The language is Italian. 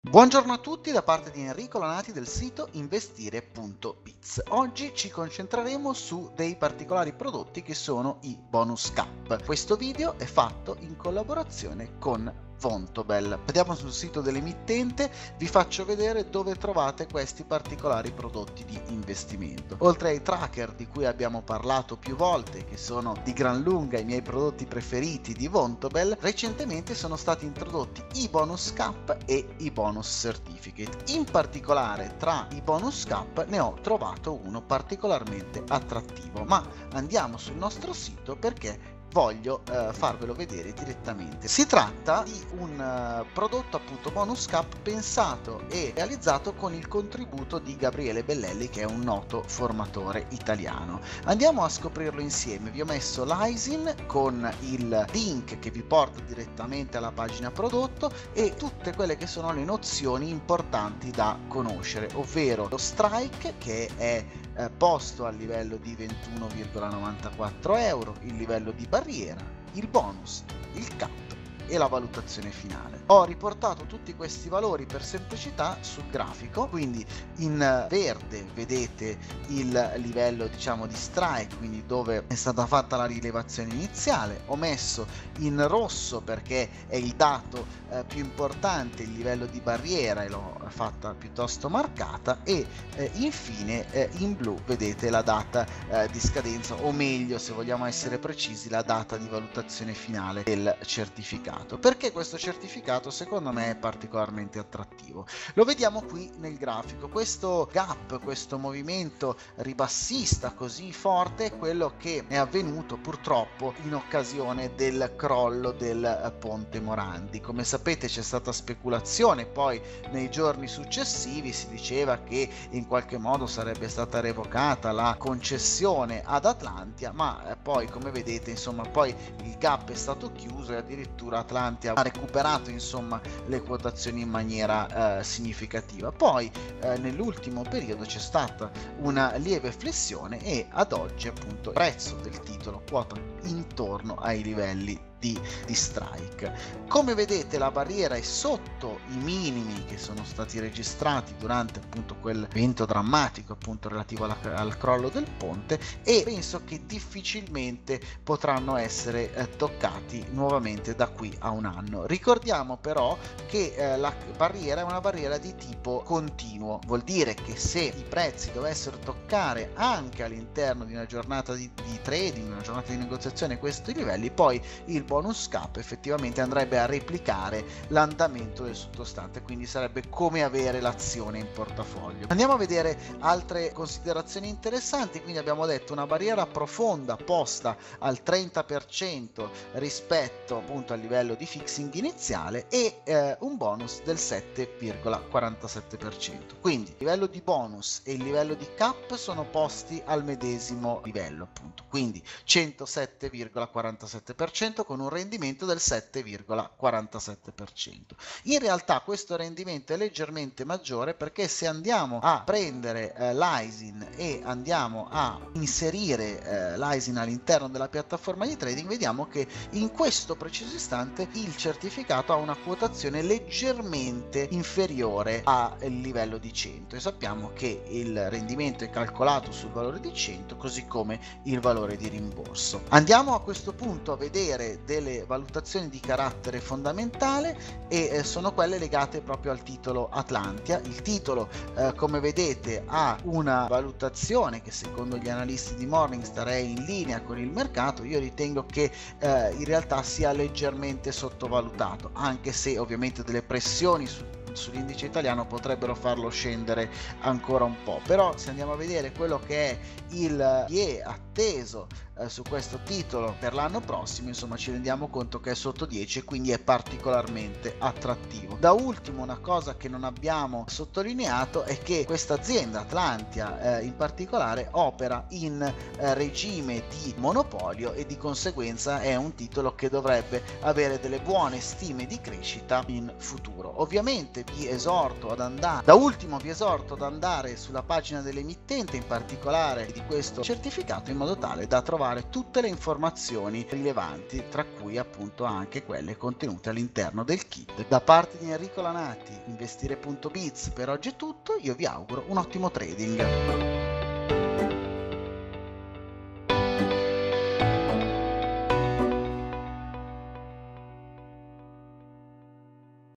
Buongiorno a tutti da parte di Enrico Lanati del sito investire.biz. Oggi ci concentreremo su dei particolari prodotti che sono i bonus cap. Questo video è fatto in collaborazione con Vontobel. Andiamo sul sito dell'emittente, vi faccio vedere dove trovate questi particolari prodotti di investimento. Oltre ai tracker di cui abbiamo parlato più volte, che sono di gran lunga i miei prodotti preferiti di Vontobel, recentemente sono stati introdotti i bonus cap e i bonus certificate. In particolare tra i bonus cap ne ho trovato uno particolarmente attrattivo, ma andiamo sul nostro sito perché voglio farvelo vedere direttamente. Si tratta di un prodotto appunto bonus cap pensato e realizzato con il contributo di Gabriele Bellelli, che è un noto formatore italiano. Andiamo a scoprirlo insieme. Vi ho messo l'ISIN con il link che vi porta direttamente alla pagina prodotto e tutte quelle che sono le nozioni importanti da conoscere, ovvero lo strike, che è posto al livello di 21,94 euro, il livello di barriera, il bonus, il cap e la valutazione finale. Ho riportato tutti questi valori per semplicità sul grafico, quindi in verde vedete il livello diciamo di strike, quindi dove è stata fatta la rilevazione iniziale. Ho messo in rosso perché è il dato più importante, il livello di barriera, e l'ho fatta piuttosto marcata, e infine in blu vedete la data di scadenza, o meglio, se vogliamo essere precisi, la data di valutazione finale del certificato. Perché questo certificato secondo me è particolarmente attrattivo? Lo vediamo qui nel grafico. Questo gap, questo movimento ribassista così forte è quello che è avvenuto purtroppo in occasione del crollo del ponte Morandi. Come sapete c'è stata speculazione, poi nei giorni successivi si diceva che in qualche modo sarebbe stata revocata la concessione ad Atlantia, ma poi come vedete insomma poi il gap è stato chiuso e addirittura Atlantia ha recuperato insomma le quotazioni in maniera significativa. Poi nell'ultimo periodo c'è stata una lieve flessione e ad oggi appunto il prezzo del titolo quota intorno ai livelli di strike. Come vedete la barriera è sotto i minimi che sono stati registrati durante appunto quel evento drammatico appunto relativo al crollo del ponte, e penso che difficilmente potranno essere toccati nuovamente da qui a un anno. Ricordiamo però che la barriera è una barriera di tipo continuo, vuol dire che se i prezzi dovessero toccare anche all'interno di una giornata di trading, una giornata di negoziazione questi livelli, poi il bonus cap effettivamente andrebbe a replicare l'andamento del sottostante, quindi sarebbe come avere l'azione in portafoglio. Andiamo a vedere altre considerazioni interessanti. Quindi abbiamo detto una barriera profonda posta al 30% rispetto appunto al livello di fixing iniziale e un bonus del 7,47%. Quindi il livello di bonus e il livello di cap sono posti al medesimo livello appunto, quindi 107,47% con un rendimento del 7,47%. In realtà questo rendimento è leggermente maggiore perché se andiamo a prendere l'ISIN e andiamo a inserire l'ISIN all'interno della piattaforma di trading, vediamo che in questo preciso istante il certificato ha una quotazione leggermente inferiore al livello di 100 e sappiamo che il rendimento è calcolato sul valore di 100 così come il valore di rimborso. Andiamo a questo punto a vedere delle valutazioni di carattere fondamentale e sono quelle legate proprio al titolo Atlantia. Il titolo come vedete ha una valutazione che secondo gli analisti di Morningstar è in linea con il mercato. Io ritengo che in realtà sia leggermente sottovalutato, anche se ovviamente delle pressioni sull'indice italiano potrebbero farlo scendere ancora un po', però se andiamo a vedere quello che è il PE atteso su questo titolo per l'anno prossimo, insomma ci rendiamo conto che è sotto 10 e quindi è particolarmente attrattivo. Da ultimo, una cosa che non abbiamo sottolineato è che questa azienda Atlantia in particolare opera in regime di monopolio e di conseguenza è un titolo che dovrebbe avere delle buone stime di crescita in futuro. Ovviamente vi esorto ad andare, sulla pagina dell'emittente, in particolare di questo certificato, in modo modo tale da trovare tutte le informazioni rilevanti, tra cui appunto anche quelle contenute all'interno del kit. Da parte di Enrico Lanati, investire.biz per oggi è tutto, io vi auguro un ottimo trading.